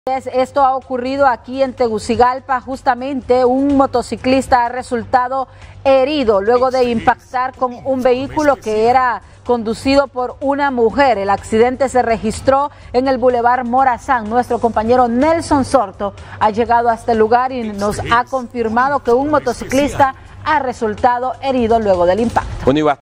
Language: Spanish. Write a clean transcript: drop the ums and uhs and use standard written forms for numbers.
Esto ha ocurrido aquí en Tegucigalpa. Justamente un motociclista ha resultado herido luego de impactar con un vehículo que era conducido por una mujer. El accidente se registró en el Boulevard Morazán. Nuestro compañero Nelson Sorto ha llegado a este lugar y nos ha confirmado que un motociclista ha resultado herido luego del impacto.